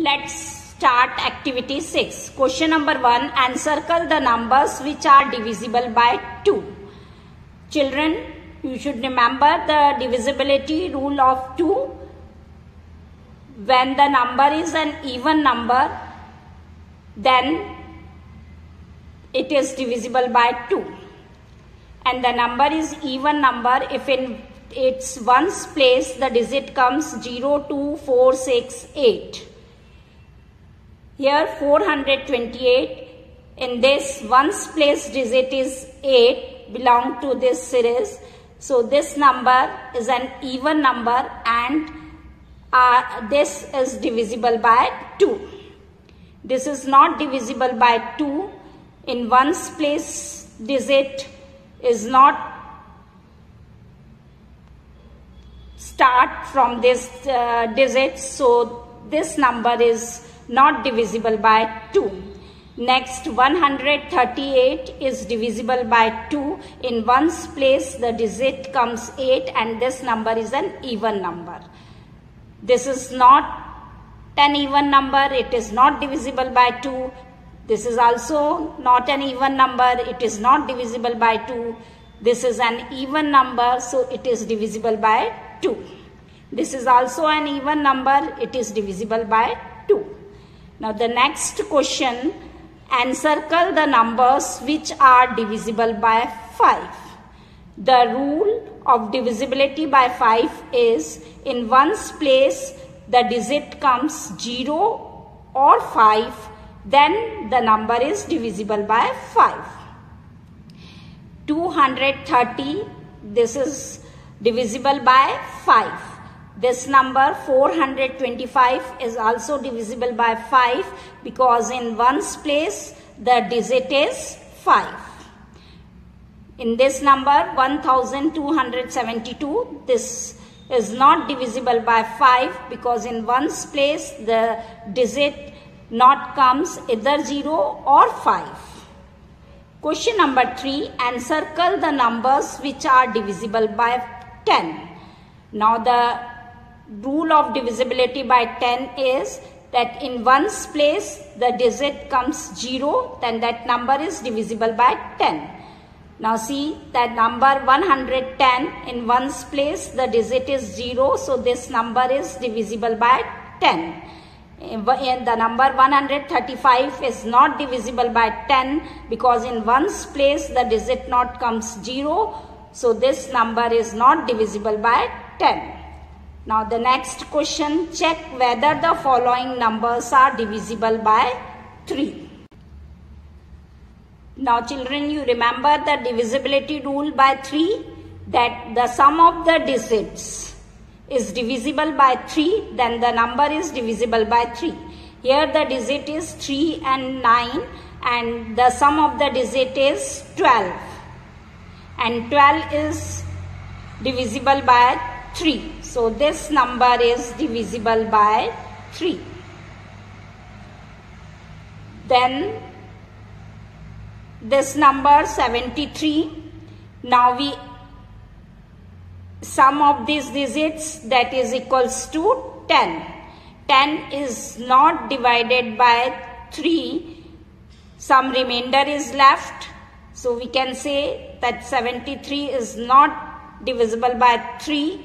let's start activity 6. Question number 1, encircle the numbers which are divisible by 2. Children, you should remember the divisibility rule of 2. When the number is an even number, then it is divisible by 2. And the number is even number if in its ones place the digit comes 0, 2, 4, 6, 8. Here 428, in this ones place digit is 8, belong to this series. So this number is an even number and this is divisible by 2. This is not divisible by 2. In ones place digit is not start from this digit, so this number is not divisible by 2. Next, 138 is divisible by 2. In ones place the digit comes 8 and this number is an even number. This is not an even number, it is not divisible by 2. This is also not an even number, it is not divisible by 2. This is an even number, so it is divisible by 2. This is also an even number, it is divisible by 2. Now the next question, encircle the numbers which are divisible by 5. The rule of divisibility by 5 is in ones place the digit comes 0 or 5, then the number is divisible by 5. 230, this is divisible by 5. This number 425 is also divisible by 5 because in ones place the digit is 5. In this number 1272, this is not divisible by 5 because in ones place the digit not comes either 0 or 5. Question number 3, encircle the numbers which are divisible by 10. Now the rule of divisibility by 10 is that in ones place the digit comes 0, then that number is divisible by 10. Now see that number 110, in ones place the digit is 0, so this number is divisible by 10. And the number 135 is not divisible by 10 because in ones place the digit not comes 0, so this number is not divisible by 10. Now the next question, check whether the following numbers are divisible by 3. Now children, you remember the divisibility rule by 3, that the sum of the digits is divisible by 3, then the number is divisible by 3. Here the digit is 3 and 9 and the sum of the digit is 12. And 12 is divisible by 3. So this number is divisible by 3. Then this number 73. Now we sum of these digits, that is equals to 10. 10 is not divided by 3. Some remainder is left. So we can say that 73 is not divisible by 3.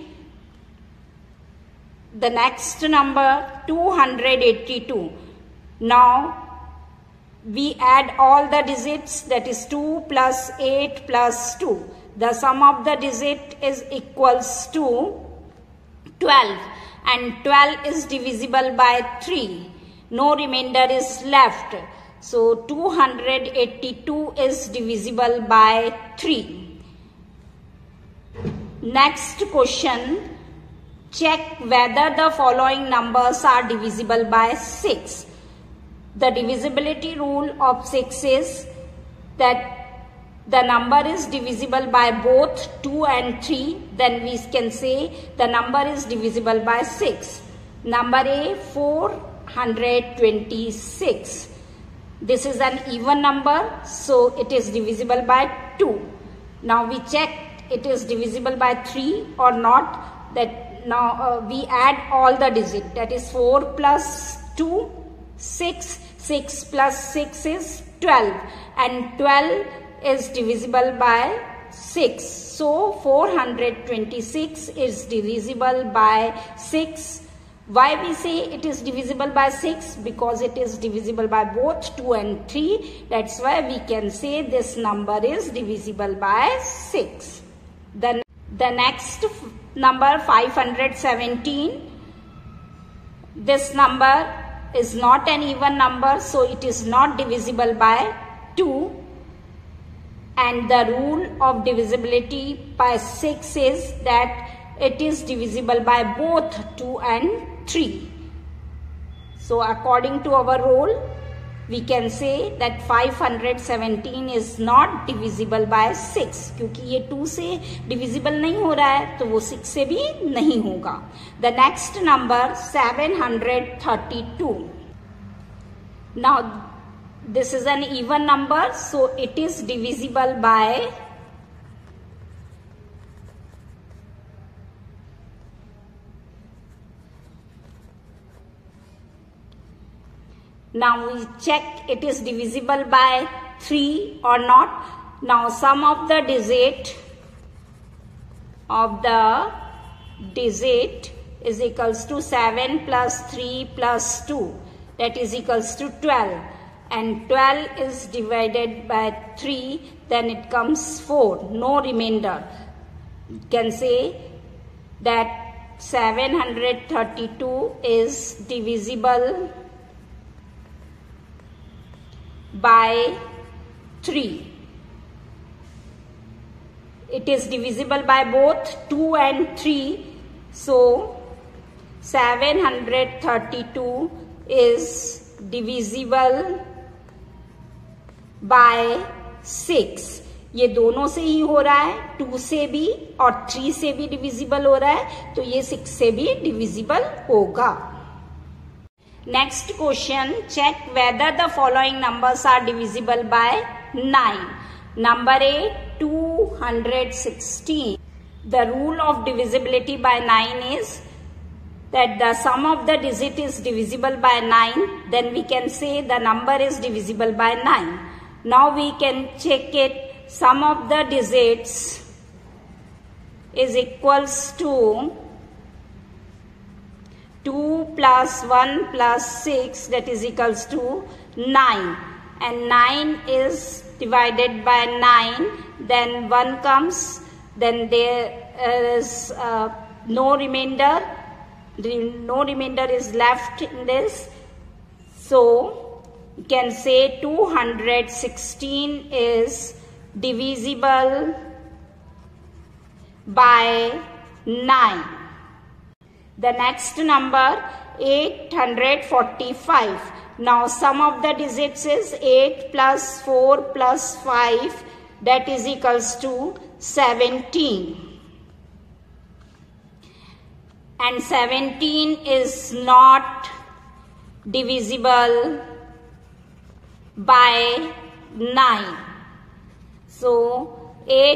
The next number 282. Now we add all the digits, that is 2 plus 8 plus 2. The sum of the digit is equals to 12 and 12 is divisible by 3. No remainder is left. So 282 is divisible by 3. Next question, check whether the following numbers are divisible by 6. The divisibility rule of 6 is that the number is divisible by both 2 and 3, then we can say the number is divisible by 6. Number A, 426. This is an even number, so it is divisible by 2. Now we check it is divisible by 3 or not. That now we add all the digits, that is 4 plus 2, 6. 6 plus 6 is 12, and 12 is divisible by 6. So 426 is divisible by 6. Why we say it is divisible by 6? Because it is divisible by both 2 and 3. That's why we can say this number is divisible by 6. The next number 517. This number is not an even number, so it is not divisible by 2. And the rule of divisibility by 6 is that it is divisible by both 2 and 3. So according to our rule, we can say that 517 is not divisible by 6. क्योंकि ये 2 से divisible नहीं हो रहा है, तो वो 6 से भी नहीं होगा. The next number 732. Now this is an even number, so it is divisible by now we check it is divisible by 3 or not. Now sum of the digit is equals to 7 plus 3 plus 2, that is equals to 12. And 12 is divided by 3, then it comes 4, no remainder. You can say that 732 is divisible by 3. It is divisible by both 2 and 3. So 732 is divisible by 6. ये दोनों से ही हो रहा है, 2 से भी और 3 से भी डिविजिबल हो रहा है, तो ये 6 से भी डिविजिबल होगा. Next question, check whether the following numbers are divisible by 9. Number A, 216. The rule of divisibility by 9 is that the sum of the digit is divisible by 9. Then we can say the number is divisible by 9. Now we can check it. Sum of the digits is equals to 2 plus 1 plus 6, that is equals to 9. And 9 is divided by 9. Then 1 comes. Then there is no remainder. No remainder is left in this. So you can say 216 is divisible by 9. The next number 845. Now sum of the digits is 8 plus 4 plus 5, that is equals to 17. And 17 is not divisible by 9. So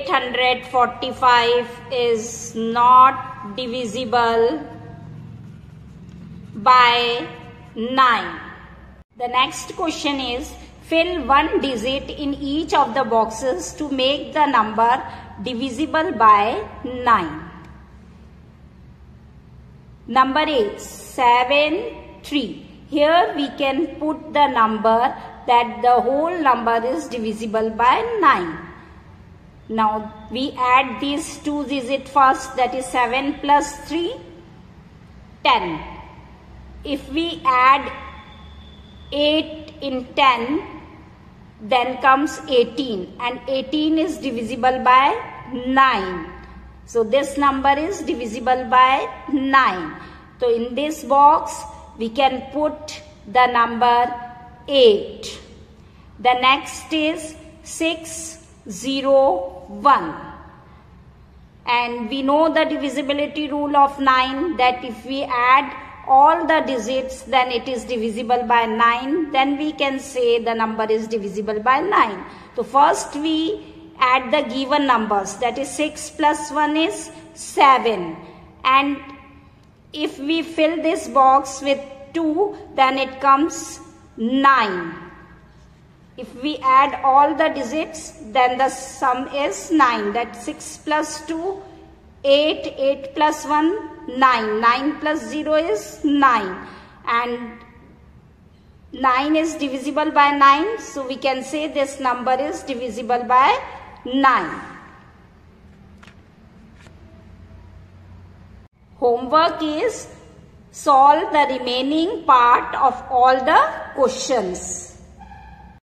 845 is not divisible by 9. The next question is, fill one digit in each of the boxes to make the number divisible by 9. Number A, 73. Here we can put the number that the whole number is divisible by 9. Now we add these two digits first, that is 7 plus 3, 10. If we add 8 in 10, then comes 18, and 18 is divisible by 9. So this number is divisible by 9. So in this box we can put the number 8. The next is 601. And we know the divisibility rule of 9, that if we add all the digits, then it is divisible by 9. Then we can say the number is divisible by 9. So first we add the given numbers, that is 6 plus 1 is 7. And if we fill this box with 2 2, then it comes 9. If we add all the digits, then the sum is 9. That's 6 plus 2, 8, 8 plus 1, 9. 9 plus 0 is 9. And 9 is divisible by 9. So we can say this number is divisible by 9. Homework is solve the remaining part of all the questions.